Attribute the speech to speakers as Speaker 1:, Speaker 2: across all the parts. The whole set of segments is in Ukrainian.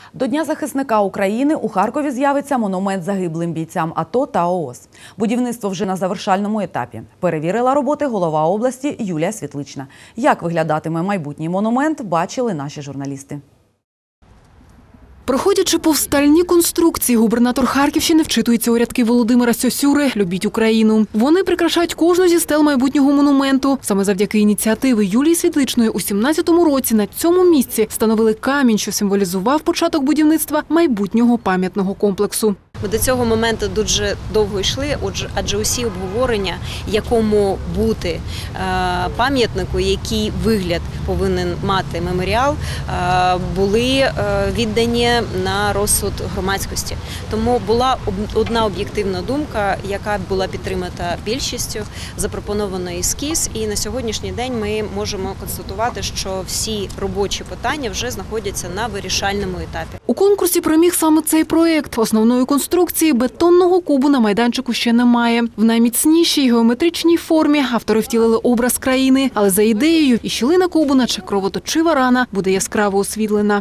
Speaker 1: До Дня захисника України у Харкові з'явиться монумент загиблим бійцям АТО та ООС. Будівництво вже на завершальному етапі. Перевірила роботи голова області Юлія Світлична. Як виглядатиме майбутній монумент, бачили наші журналісти.
Speaker 2: Проходячи повз стальні конструкції, губернатор Харківщини вчитується у рядки Володимира Сьосюри «Любіть Україну». Вони прикрашають кожну зі стел майбутнього монументу. Саме завдяки ініціативи Юлії Світличної у 17-му році на цьому місці встановили камінь, що символізував початок будівництва майбутнього пам'ятного комплексу.
Speaker 3: Ми до цього моменту дуже довго йшли, адже усі обговорення, якому бути пам'ятнику, який вигляд повинен мати меморіал, були віддані на розсуд громадськості. Тому була одна об'єктивна думка, яка була підтримана більшістю, запропоновано ескіз, і на сьогоднішній день ми можемо констатувати, що всі робочі питання вже знаходяться на вирішальному етапі.
Speaker 2: У конкурсі переміг саме цей проєкт. Основної конструкції бетонного кубу на майданчику ще немає. В найміцнішій геометричній формі автори втілили образ країни, але за ідеєю і щілина кубу, наче кровоточива рана, буде яскраво освітлена.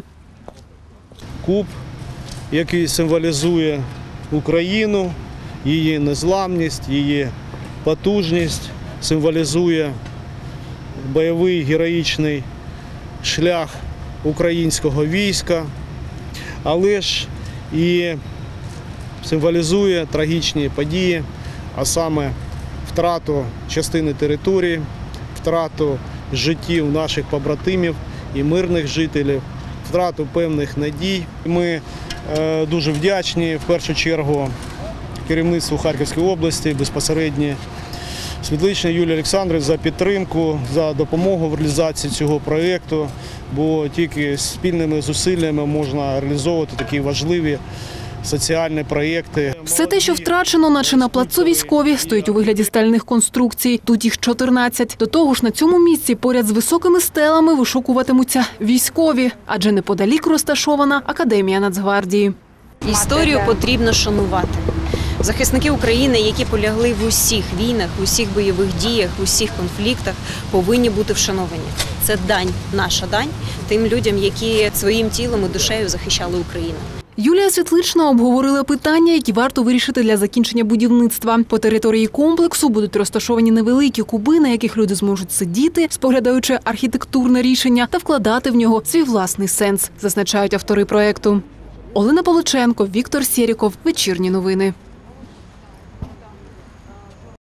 Speaker 4: Куб, який символізує Україну, її незламність, її потужність, символізує бойовий героїчний шлях українського війська, але ж і символізує трагічні події, а саме втрату частини території, втрату життів наших побратимів і мирних жителів, втрату певних надій. Ми дуже вдячні, в першу чергу, керівництву Харківської області, безпосередньо Світличній Юлії Олександрівні за підтримку, за допомогу в реалізації цього проєкту, бо тільки спільними зусиллями можна реалізовувати такі важливі соціальні проєкти.
Speaker 2: Все те, що втрачено, наче на плацу військові, стоїть у вигляді стальних конструкцій. Тут їх 14. До того ж, на цьому місці поряд з високими стелами вишукуватимуться військові, адже неподалік розташована Академія Нацгвардії.
Speaker 3: Історію потрібно шанувати. Захисники України, які полягли в усіх війнах, в усіх бойових діях, в усіх конфліктах, повинні бути вшановані. Це дань, наша дань тим людям, які своїм тілом і душею захищали Україну.
Speaker 2: Юлія Світлична обговорила питання, які варто вирішити для закінчення будівництва. По території комплексу будуть розташовані невеликі куби, на яких люди зможуть сидіти, споглядаючи архітектурне рішення та вкладати в нього свій власний сенс, зазначають автори проєкту. Олена Поличенко, Віктор Сєріков. Вечірні новини.